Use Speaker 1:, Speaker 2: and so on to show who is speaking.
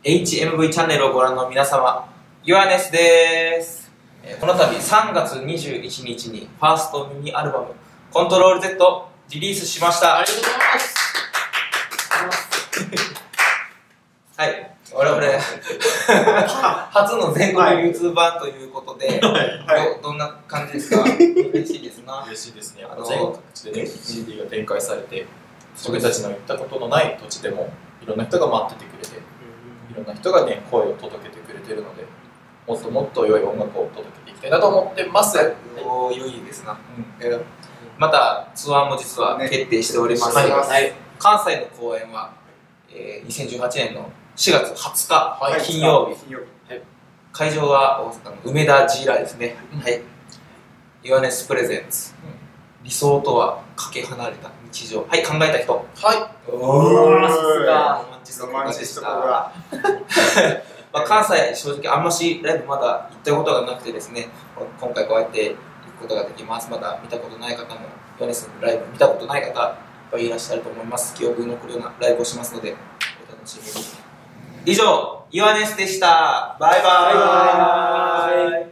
Speaker 1: HMV チャンネルをご覧の皆様、ヨアネスです。この度3月21日にファーストミニアルバム「コントロール Z」リリースしました。
Speaker 2: ありがとうございます。
Speaker 1: はい、我々初の全国流通版ということで、どんな感じですか？嬉しいですな。
Speaker 2: 嬉しいですね。全国各地でね、CD が展開されて、自分たちの行ったことのない土地でもいろんな人が待っててくれて、いろんな人がね、声を届けてくれてるので、もっともっと良い音楽を届けていきたいなと思ってます。
Speaker 1: おー、良いですな。またツアーも実は決定しております。関西の公演は2018年の4月20日金曜日、会場は大阪の梅田ジーラですね。はい、ヨアネスプレゼンツ、理想とはかけ離れた日常。はい、考えた人。はい、おー、さすがロマンチストが関西、正直あんましライブまだ行ったことがなくてですね、今回こうやって行くことができます。まだ見たことない方も、ヨアネスのライブ見たことない方いっぱいいらっしゃると思います。記憶に残るようなライブをしますので、お楽しみに。以上、ヨアネスでした。バイバーイ。